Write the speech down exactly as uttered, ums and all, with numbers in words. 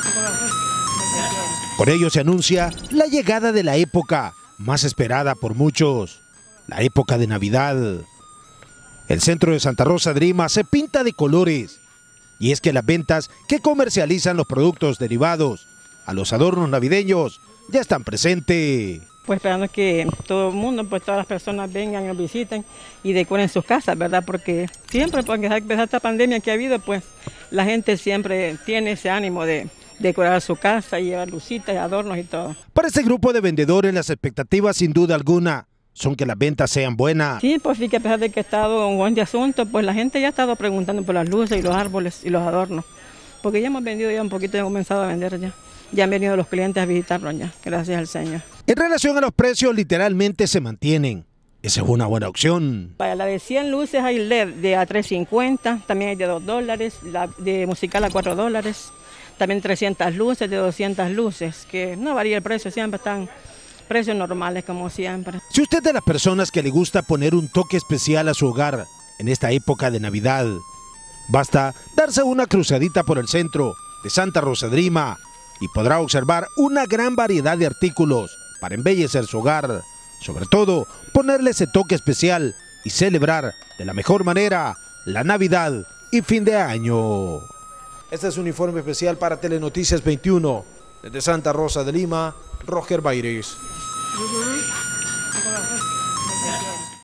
Con ello se anuncia la llegada de la época más esperada por muchos, la época de Navidad. El centro de Santa Rosa de Lima se pinta de colores, y es que las ventas que comercializan los productos derivados a los adornos navideños ya están presentes. Pues esperando que todo el mundo, pues todas las personas vengan y nos visiten y decoren sus casas, ¿verdad? Porque siempre, porque a pesar de esta pandemia que ha habido, pues la gente siempre tiene ese ánimo de decorar su casa y llevar lucitas, adornos y todo. Para este grupo de vendedores, las expectativas sin duda alguna son que las ventas sean buenas. Sí, pues sí, que a pesar de que ha estado un buen de asunto, pues la gente ya ha estado preguntando por las luces y los árboles y los adornos. Porque ya hemos vendido ya un poquito, ya hemos comenzado a vender ya. Ya han venido los clientes a visitarnos ya, gracias al Señor. En relación a los precios, literalmente se mantienen. Esa es una buena opción. Para la de cien luces hay L E D de a tres cincuenta, también hay de dos dólares, la de musical a cuatro dólares, también trescientas luces, de doscientas luces, que no varía el precio, siempre están precios normales como siempre. Si usted es de las personas que le gusta poner un toque especial a su hogar en esta época de Navidad, basta darse una cruzadita por el centro de Santa Rosa de Lima y podrá observar una gran variedad de artículos para embellecer su hogar, sobre todo ponerle ese toque especial y celebrar de la mejor manera la Navidad y fin de año. Este es un informe especial para Telenoticias veintiuno, desde Santa Rosa de Lima, Roger Bayres. Uh-huh.